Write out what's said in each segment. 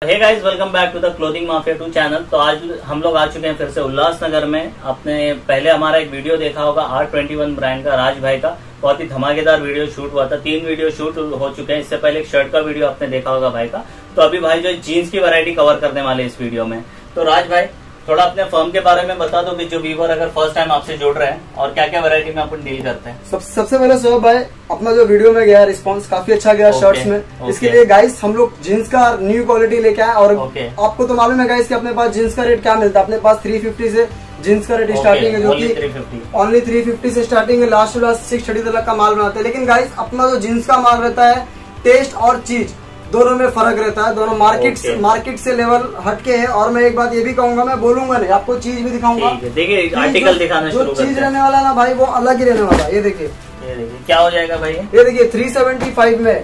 Hey guys, welcome back to the clothing mafia 2 channel. तो आज हम लोग आ चुके हैं फिर से उल्लासनगर में। आपने पहले हमारा एक वीडियो देखा होगा R21 ब्रांड का, राज भाई का। बहुत ही धमाकेदार वीडियो शूट हुआ था। 3 वीडियो शूट हो चुके हैं। इससे पहले एक शर्ट का वीडियो आपने देखा होगा भाई का। तो अभी भाई जो जीन्स की वैरायटी कवर करने वाले इस वीडियो में। तो राज भाई थोड़ा अपने फर्म के बारे में बता दो कि जो व्यूअर अगर फर्स्ट टाइम आपसे जुड़ रहे हैं और क्या क्या वैरायटी में अपन डील करते हैं। सबसे पहले शोएब भाई, अपना जो वीडियो में गया रिस्पांस काफी अच्छा गया शर्ट्स में। इसके लिए गाइस हम लोग जीन्स का न्यू क्वालिटी लेके आए। और आपको तो मालूम है गाइस कि अपने पास जीन्स का रेट क्या मिलता है। अपने पास 350 से जीन्स का रेट स्टार्टिंग है, जो कि ओनली 350 से स्टार्टिंग है। लास्ट टू लास्ट 630 तक का माल बनाते हैं। लेकिन गाइस अपना जो जीन्स का माल रहता है, टेस्ट और चीज दोनों में फर्क रहता है। दोनों मार्केट से लेवल हटके है। और मैं एक बात ये भी कहूंगा, मैं बोलूंगा नहीं, आपको चीज भी दिखाऊंगा। देखिए आर्टिकल दिखाना शुरू करते हैं। जो चीज रहने वाला ना भाई, वो अलग ही रहने वाला। ये देखिए क्या हो जाएगा भाई। ये देखिए 375 में,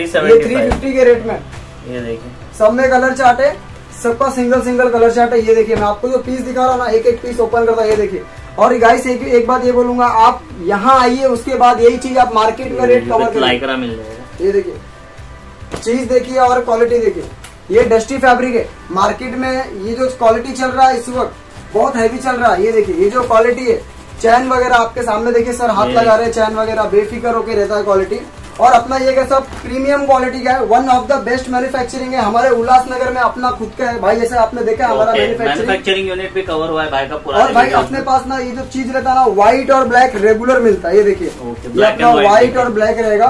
350 के रेट में। ये देखिए सब में कलर चार्ट है, सबका सिंगल कलर चार्ट है। ये देखिए मैं आपको जो पीस दिखा रहा हूँ ना, एक एक पीस ओपन करता है। ये देखिए। और गाइस एक बात ये बोलूंगा, आप यहाँ आइए, उसके बाद यही चीज आप मार्केट में रेट कवर लाइक्रा मिल जाएगा। ये देखिए चीज देखिए और क्वालिटी देखिए। ये डस्टी फैब्रिक है। मार्केट में ये जो क्वालिटी चल रहा है इस वक्त बहुत हैवी चल रहा है। ये देखिए ये जो क्वालिटी है, चैन वगैरह आपके सामने देखिए, सर हाथ लगा रहे हैं, चैन वगैरह बेफिक्र होकर रहता है क्वालिटी। और अपना ये कैसा प्रीमियम क्वालिटी का है। One of the best manufacturing है हमारे उल्लासनगर में। अपना खुद का है भाई, जैसे आपने देखा हमारा मैन्युफैक्चरिंग यूनिट भी कवर हुआ है भाई का पूरा। और भाई अपने पास ना ये जो चीज रहता है ना, व्हाइट और ब्लैक रेगुलर मिलता है। ये देखिए अपना व्हाइट और ब्लैक रहेगा।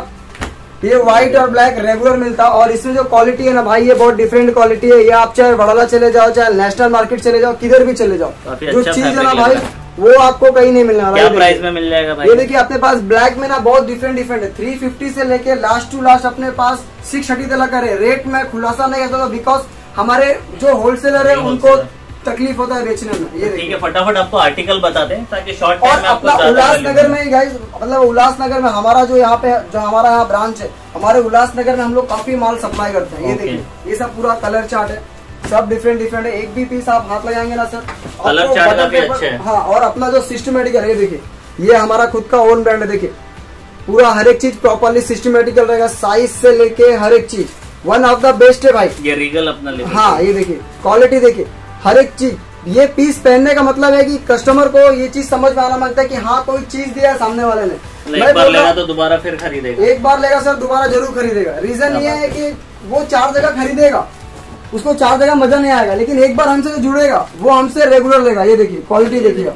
ये व्हाइट और ब्लैक रेगुलर मिलता है। और इसमें जो क्वालिटी है ना भाई, ये बहुत डिफरेंट क्वालिटी है। ये आप चाहे वड़ाला चले जाओ, चाहे नेशनल मार्केट चले जाओ, किधर भी चले जाओ, जो चीज है ना भाई वो आपको कहीं नहीं मिलने वाला। क्या प्राइस में मिल जाएगा भाई? ये देखिए अपने पास ब्लैक में ना बहुत डिफरेंट है। 350 से लेके लास्ट टू लास्ट अपने पास 630 तक का रेट में खुलासा नहीं करता, बिकॉज हमारे जो होलसेलर है उनको तकलीफ होता है बेचने में। ये ठीक है, फटाफट आपको आर्टिकल बता दें ताकि शॉर्ट टाइम में आपको उल्लासनगर में गाइस, मतलब उल्लासनगर में हमारा जो यहाँ पे जो हमारा यहाँ ब्रांच है, हमारे उल्लासनगर में हम लोग काफी माल सप्लाई करते हैं। ये देखिए ये सब पूरा कलर चार्ट है, सब डिफरेंट है। एक भी पीस आप हाथ लगाएंगे ना सर, कलर चार्ट काफी अच्छा है। हाँ, और अपना जो सिस्टमेटिकल है, ये देखिए ये हमारा खुद का ओन ब्रांड है। देखिए पूरा हर एक चीज प्रॉपरली सिस्टमेटिकल रहेगा, साइज से लेके हर एक चीज वन ऑफ द बेस्ट है भाई। ये रीगल अपना हाँ, ये देखिए क्वालिटी देखिए हर एक चीज। ये पीस पहनने का मतलब है कि कस्टमर को ये चीज समझ में आना मांगता है कि हाँ कोई चीज दिया है सामने वाले ने। एक बार लेगा तो दोबारा फिर खरीदेगा। एक बार लेगा सर, दोबारा जरूर खरीदेगा। रीजन ये है कि वो 4 जगह खरीदेगा, उसको 4 जगह मजा नहीं आएगा। लेकिन एक बार हमसे जुड़ेगा, वो हमसे रेगुलर लेगा। ये देखिए क्वालिटी देखिए,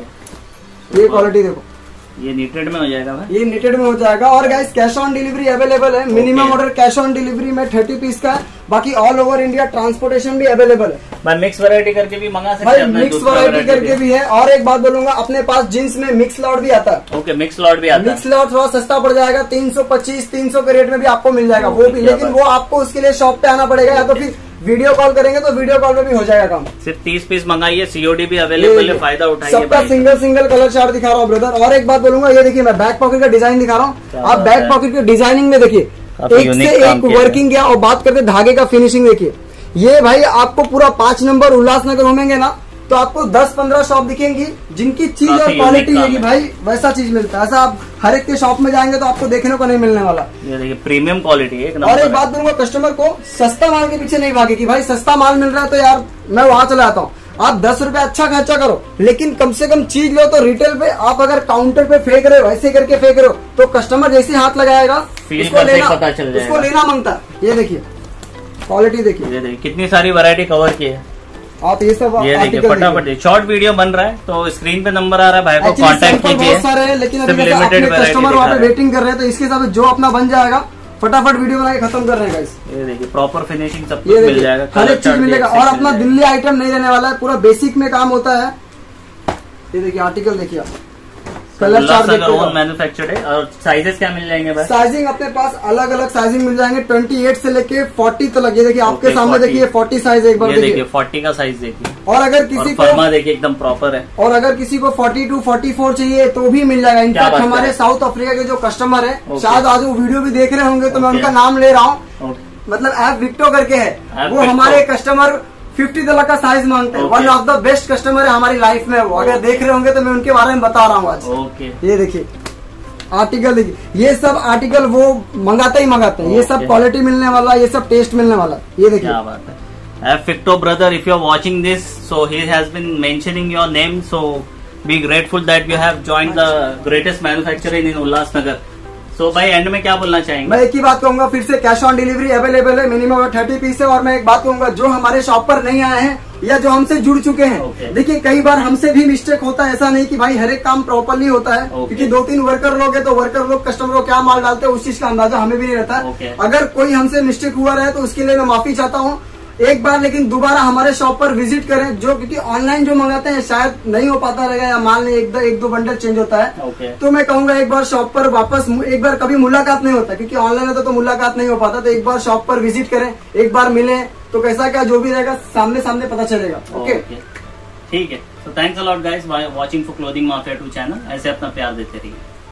ये क्वालिटी देखो। ये निटेड में हो जाएगा भाई, ये निटेड में हो जाएगा। और guys cash on delivery available है। Minimum order cash on delivery में 30 पीस का है। बाकी ऑल ओवर इंडिया ट्रांसपोर्टेशन भी अवेलेबल है भाई। मिक्स वैरायटी करके भी मंगा सकते हैं, मिक्स वैरायटी करके भी है। और एक बात बोलूंगा, अपने पास जींस में मिक्स लॉट भी आता है। ओके, मिक्स लॉट भी आता है। मिक्स लॉट थोड़ा सस्ता पड़ जाएगा, 325-300 के रेट में भी आपको मिल जाएगा वो भी। लेकिन वो आपको उसके लिए शॉप पे आना पड़ेगा, या तो फिर वीडियो कॉल करेंगे तो वीडियो कॉल में भी हो जाएगा काम। सिर्फ 30 पीस मंगाइए, सीओडी भी अवेलेबल है, फायदा उठाइए। सबका सिंगल कलर चार्ट दिखा रहा हूँ ब्रदर। और एक बात बोलूंगा, ये देखिए मैं बैक पॉकेट का डिजाइन दिखा रहा हूँ। आप बैक पॉकेट की डिजाइनिंग में देखिए, एक से एक वर्किंग किया। और बात करते धागे का फिनिशिंग देखिए। ये भाई आपको पूरा 5 नंबर उल्लासनगर घूमेंगे ना तो आपको 10-15 शॉप दिखेंगी जिनकी चीज और क्वालिटी है भाई वैसा चीज मिलता है। ऐसा आप हर एक के शॉप में जाएंगे तो आपको देखने को नहीं मिलने वाला। ये देखिए प्रीमियम क्वालिटी है। और एक बात बोलूंगा, कस्टमर को सस्ता माल के पीछे नहीं भागे कि भाई सस्ता माल मिल रहा है तो यार मैं वहां चला जाता हूँ। आप 10 रुपए अच्छा खर्चा करो, लेकिन कम से कम चीज लो। तो रिटेल पे आप अगर काउंटर पे फेंक रहे हो, ऐसे करके फेंक रहे हो, तो कस्टमर जैसे हाथ लगाएगा उसको लेना मांगता है। ये देखिए क्वालिटी देखिए, कितनी सारी वैरायटी कवर की है। आप ये सब देखिए फटाफट शॉर्ट वीडियो बन रहा है तो स्क्रीन पे नंबर आ रहा है, भाई को कांटेक्ट कीजिए। बहुत सारे हैं, लेकिन अभी कस्टमर वहाँ पे वेटिंग कर रहे हैं, तो इसके हिसाब से जो अपना बन जाएगा फटाफट वीडियो बना के खत्म कर रहे हैं। ये देखिए प्रॉपर फिनिशिंग सब कुछ मिल जाएगा, हर एक चीज मिलेगा। और अपना दिल्ली आइटम नहीं रहने वाला है, पूरा बेसिक में काम होता है। ये देखिए आर्टिकल देखिए, कलर चार्ट मैन्युफैक्चर्ड है। और साइजेस क्या मिल जाएंगे भाई? साइजिंग अपने पास अलग अलग साइजिंग मिल जाएंगे, 28 से लेके 40 तक। ये देखिए आपके सामने देखिए 40 साइज एक बार देखिए, 40 का साइज देखिए। और अगर किसी को देखिए एकदम प्रॉपर है। और अगर किसी को 42-44 चाहिए तो भी मिल जाएगा। इनफैक्ट हमारे साउथ अफ्रीका के जो कस्टमर है, शायद आज वो वीडियो भी देख रहे होंगे, तो मैं उनका नाम ले रहा हूँ। मतलब ऐप विक्टो करके है, वो हमारे कस्टमर 50 तक का साइज मांगते हैं। One of the best customer है हमारी लाइफ में वो। अगर देख रहे होंगे तो मैं उनके बारे में बता रहा हूँ आज। ये देखिए आर्टिकल देखिए, ये सब आर्टिकल वो मंगाते ही मंगाते हैं। ये सब क्वालिटी मिलने वाला, ये सब टेस्ट मिलने वाला। ये देखिए Victor brother, if you are watching this, so he has been mentioning your name, so be grateful that you have joined the greatest manufacturer in Ulhasnagar. So भाई एंड में क्या बोलना चाहेंगे? मैं एक ही बात कहूंगा फिर से, कैश ऑन डिलीवरी अवेलेबल है, मिनिमम 30 पीस है। और मैं एक बात कहूंगा, जो हमारे शॉप पर नहीं आए हैं या जो हमसे जुड़ चुके हैं, देखिए कई बार हमसे भी मिस्टेक होता है, ऐसा नहीं कि भाई हर एक काम प्रॉपरली होता है, क्योंकि 2-3 वर्कर लोग हैं तो वर्कर लोग कस्टमर को क्या माल डालते हैं उस चीज का अंदाजा हमें भी नहीं रहता। अगर कोई हमसे मिस्टेक हुआ रहे तो उसके लिए मैं माफी चाहता हूँ एक बार, लेकिन दोबारा हमारे शॉप पर विजिट करें। जो क्योंकि ऑनलाइन जो मंगाते हैं शायद नहीं हो पाता रहेगा, या माल नहीं एक दो बंडल चेंज होता है। तो मैं कहूंगा एक बार शॉप पर वापस, एक बार कभी मुलाकात नहीं होता, क्योंकि ऑनलाइन होता तो मुलाकात नहीं हो पाता। तो एक बार शॉप पर विजिट करें, एक बार मिले तो कैसा क्या जो भी रहेगा सामने सामने पता चलेगा। ओके, ठीक है। तो thanks a lot guys watching for clothing mafia 2 channel. ऐसे अपना प्यार देते रहिए।